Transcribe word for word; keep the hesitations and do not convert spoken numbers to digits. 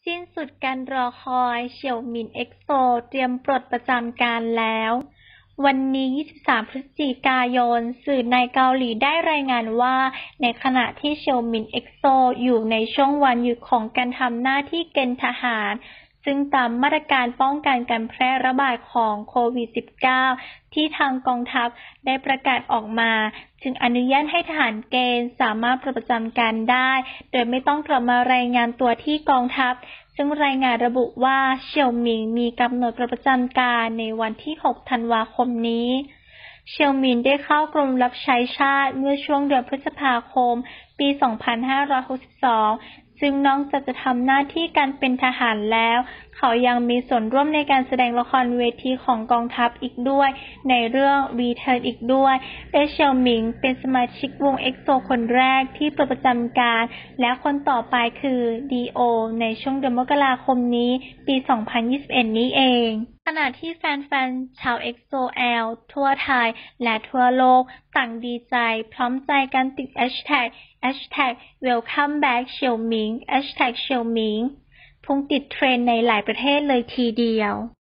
สิ้นสุดการรอคอยเสี่ยวหมิง เอ็กโซ เตรียมปลดประจำการแล้ว วันนี้ ยี่สิบสาม พฤศจิกายน สื่อในเกาหลีได้รายงานว่า ในขณะที่เสี่ยวหมิง เอ็กโซ อยู่ในช่วงวันหยุดของการทำหน้าที่เกณฑ์ทหาร ซึ่งตามมาตรการป้องกันการแพร่ระบาดของโควิด สิบเก้า ที่ทางกองทัพได้ประกาศออกมา จึงอนุญาตให้ทหารเกณฑ์สามารถประจำการได้ โดยไม่ต้องกลับมารายงานตัวที่กองทัพ ซึ่งรายงานระบุว่าเสี่ยวหมิงมีกำหนดประจำการในวันที่ หก ธันวาคมนี้ เสี่ยวหมิงได้เข้ากรมรับใช้ชาติเมื่อช่วงเดือนพฤษภาคม ปี สองพันห้าร้อยหกสิบสอง ซึ่งนอกจากจะทำหน้าที่การเป็นทหารแล้ว เขายังมีส่วนร่วมในการแสดงละครเวทีของกองทัพอีกด้วยในเรื่อง Return อีกด้วยและเสี่ยวหมิงเป็นสมาชิกวง เอ็กโซ คนแรกที่ปลดประจำการและคนต่อไปคือ ดี โอ ในช่วงเดือนมกราคมนี้ ปี สองพันยี่สิบเอ็ด นี้เองขณะที่แฟนๆ ชาว เอ็กโซ แอล ทั่วไทยและทั่วโลกต่างดีใจพร้อมใจกันติดแฮชแท็ก แฮชแท็ก เวลคัมแบ็ก เสี่ยวหมิง แฮชแท็ก เสี่ยวหมิง พุ่งติดเทรนด์ในหลายประเทศเลยทีเดียว